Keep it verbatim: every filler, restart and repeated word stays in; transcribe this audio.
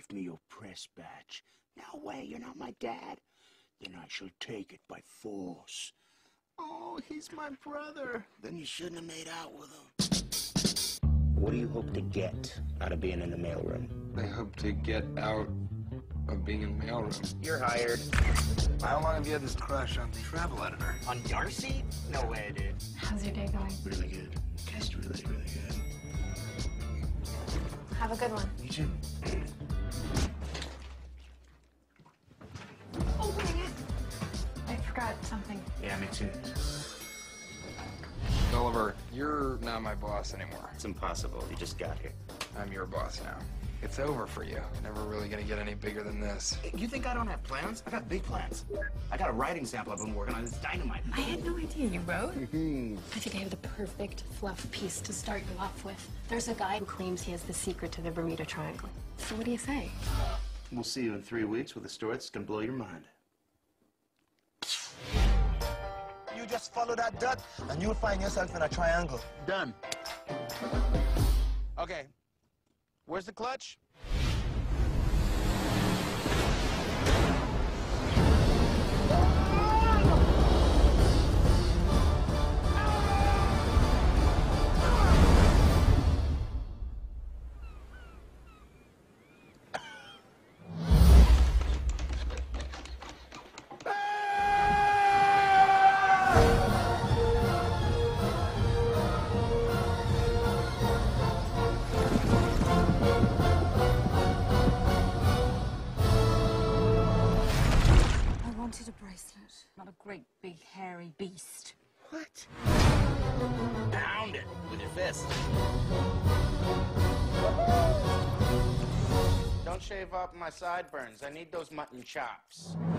Give me your press badge. No way, you're not my dad. Then I shall take it by force. Oh, he's my brother. Then you shouldn't have made out with him. What do you hope to get out of being in the mailroom? I hope to get out of being in the mailroom. You're hired. How long have you had this crush on the travel editor? On Darcy? No way, dude. How's your day going? Really good. Just really, really good. Have a good one. You too. Opening it. I forgot something. Yeah, me too. Gulliver, you're not my boss anymore. It's impossible. You just got here. I'm your boss now. It's over for you. Never really gonna get any bigger than this. You think I don't have plans? I got big plans. I got a writing sample I've been working on. It's dynamite. I had no idea you wrote. I think I have the perfect fluff piece to start you off with. There's a guy who claims he has the secret to the Bermuda Triangle. So what do you say? We'll see you in three weeks with a story that's gonna blow your mind. You just follow that dot, and you'll find yourself in a triangle. Done. Okay. Where's the clutch? A bracelet, not a great big hairy beast. What? Pound it with your fist. Don't shave off my sideburns. I need those mutton chops.